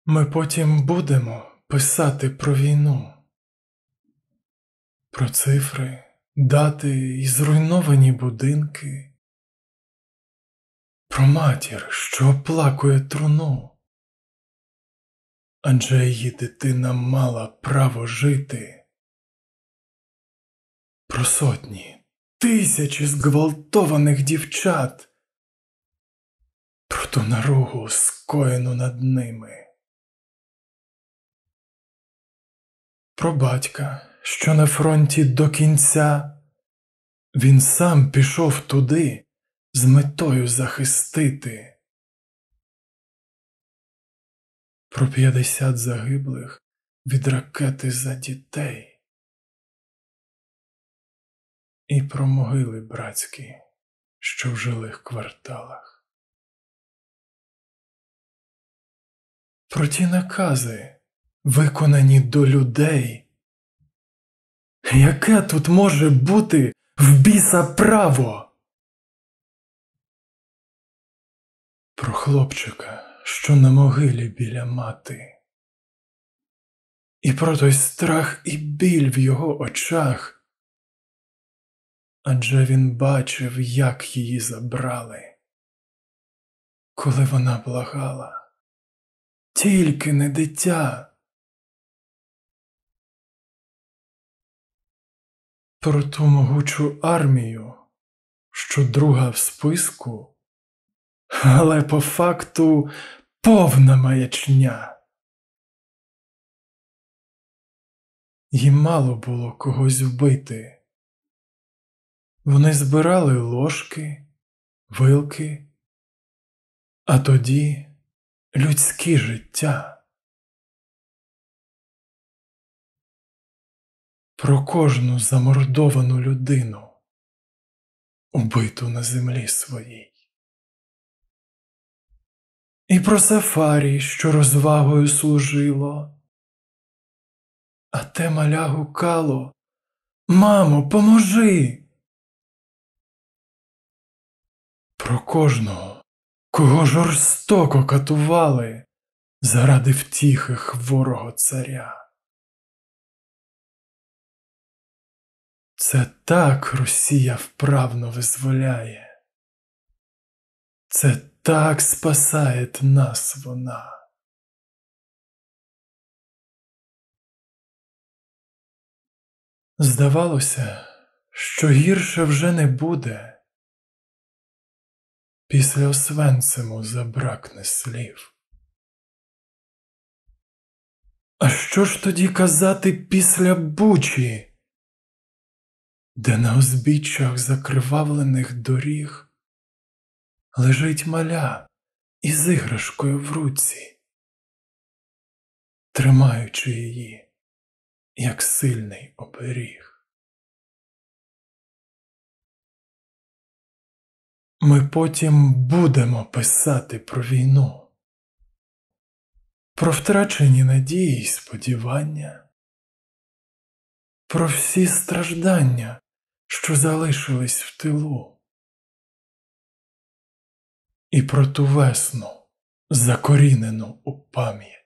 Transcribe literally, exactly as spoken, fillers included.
Ми потім будемо писати про війну, про цифри, дати і зруйновані будинки, про матір, що оплакує труну, адже її дитина мала право жити, про сотні, тисячі зґвалтованих дівчат, про ту наругу, скоєну над ними. Про батька, що на фронті до кінця, він сам пішов туди з метою захистити. Про п'ятдесят загиблих від ракети за дітей. І про могили братські, що в жилих кварталах. Про ті накази, виконані до людей. Яке тут може бути в біса право? Про хлопчика, що на могилі біля мати. І про той страх і біль в його очах. Адже він бачив, як її забрали, коли вона благала. Тільки не дитя. Про ту могучу армію, що друга в списку, але по факту повна маячня. Їм мало було когось вбити. Вони збирали ложки, вилки, а тоді людські життя. Про кожну замордовану людину, убиту на землі своїй. І про сафарі, що розвагою служило. А те маля гукало: «Мамо, поможи!» Про кожного, кого жорстоко катували заради втіхи хворого царя. Це так Росія вправно визволяє. Це так спасає нас вона. Здавалося, що гірше вже не буде. Після Освенциму забракне слів. А що ж тоді казати після Бучі, де на узбіччях закривавлених доріг лежить маля із іграшкою в руці, тримаючи її, як сильний оберіг. Ми потім будемо писати про війну, про втрачені надії й сподівання, про всі страждання, що залишились в тилу, і про ту весну, закорінену у пам'ять.